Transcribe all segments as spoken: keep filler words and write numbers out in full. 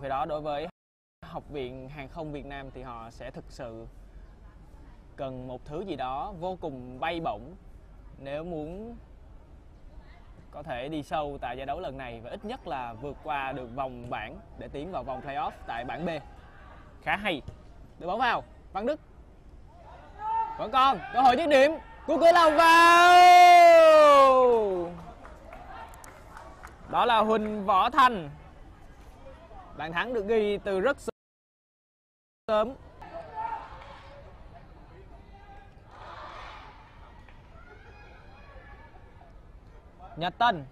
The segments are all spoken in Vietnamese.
khi đó đối với Học viện Hàng không Việt Nam thì họ sẽ thực sự cần một thứ gì đó vô cùng bay bổng nếu muốn có thể đi sâu tại giải đấu lần này và ít nhất là vượt qua được vòng bảng để tiến vào vòng playoff tại bảng B. Khá hay. Đưa bóng vào, Văn Đức. Vẫn còn cơ hội dứt điểm của Cửa Long vào. Đó là Huỳnh Võ Thành. Bàn thắng được ghi từ rất sớm. Nhật Tân.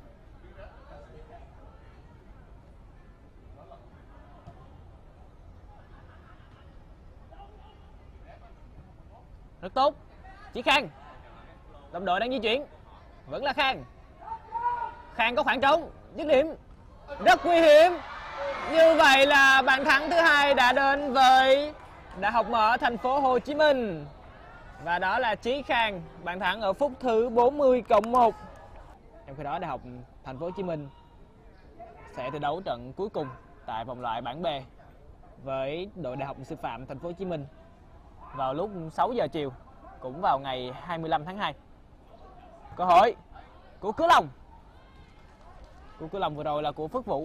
Rất tốt. Chỉ Khang. Đồng đội đang di chuyển. Vẫn là Khang. Khang có khoảng trống. Dứt điểm. Rất nguy hiểm. Như vậy là bàn thắng thứ hai đã đến với Đại học Mở Thành phố Hồ Chí Minh. Và đó là Chí Khang. Bàn thắng ở phút thứ bốn mươi cộng một. Trong khi đó Đại học Thành phố Hồ Chí Minh sẽ thi đấu trận cuối cùng tại vòng loại bảng B với đội Đại học Sư phạm Thành phố Hồ Chí Minh vào lúc sáu giờ chiều, cũng vào ngày hai mươi lăm tháng hai. Cơ hội của Cửa Long. Của Cửa Long vừa rồi là của Phước Vũ.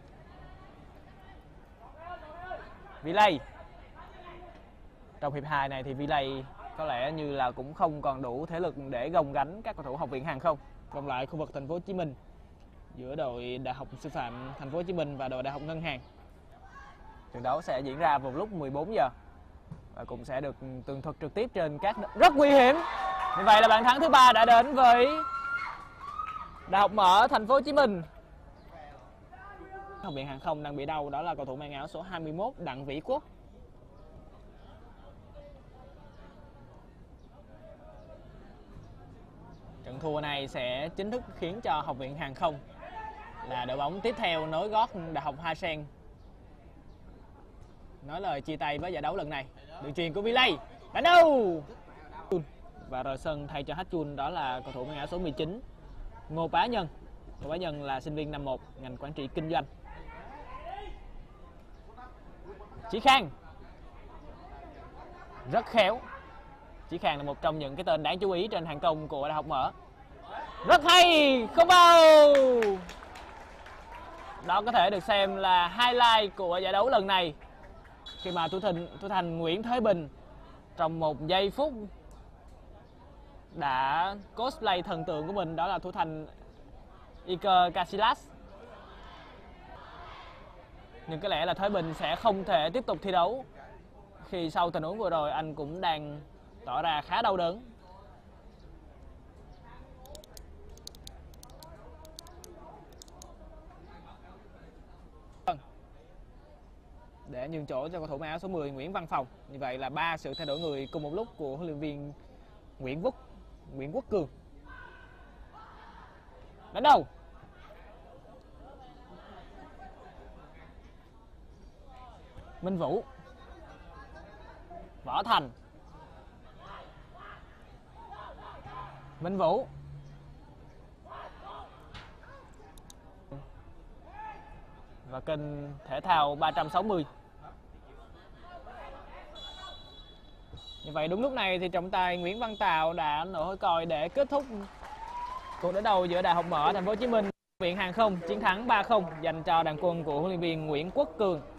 Villay. Trong hiệp hai này thì Villay có lẽ như là cũng không còn đủ thể lực để gồng gánh các cầu thủ Học viện Hàng không. Vòng lại khu vực Thành phố Hồ Chí Minh giữa đội Đại học Sư phạm Thành phố Hồ Chí Minh và đội Đại học Ngân hàng. Trận đấu sẽ diễn ra vào lúc mười bốn giờ và cũng sẽ được tường thuật trực tiếp trên các rất nguy hiểm. Như vậy là bàn thắng thứ ba đã đến với Đại học Mở Thành phố Hồ Chí Minh. Học viện Hàng không đang bị đau, đó là cầu thủ mang áo số hai mươi mốt Đặng Vĩ Quốc. Trận thua này sẽ chính thức khiến cho Học viện Hàng không là đội bóng tiếp theo nối gót Đại học Hoa Sen nói lời chia tay với giải đấu lần này. Đường truyền của Villay. Đánh đâu. Và rời sân thay cho Hatchun đó là cầu thủ mang áo số mười chín Ngô Bá Nhân. Ngô Bá Nhân là sinh viên năm một ngành quản trị kinh doanh. Chí Khang. Rất khéo. Chí Khang là một trong những cái tên đáng chú ý trên hàng công của Đại học Mở. Rất hay. Không vào. Đó có thể được xem là highlight của giải đấu lần này, khi mà thủ thành, thủ thành Nguyễn Thế Bình trong một giây phút đã cosplay thần tượng của mình, đó là thủ thành Iker Casillas. Nhưng có lẽ là Thế Bình sẽ không thể tiếp tục thi đấu khi sau tình huống vừa rồi anh cũng đang tỏ ra khá đau đớn. Để nhường chỗ cho cầu thủ mang áo số mười Nguyễn Văn Phòng. Như vậy là ba sự thay đổi người cùng một lúc của huấn luyện viên Nguyễn Quốc Nguyễn Quốc Cường. Đánh đầu. Minh Vũ. Võ Thành. Minh Vũ. Và kênh thể thao ba trăm sáu mươi. Như vậy đúng lúc này thì trọng tài Nguyễn Văn Tào đã nổ hôi còi để kết thúc cuộc đối đầu giữa Đại học Mở Thành phố Hồ Chí Minh và Học viện Hàng không, chiến thắng ba không dành cho đoàn quân của huấn luyện viên Nguyễn Quốc Cường.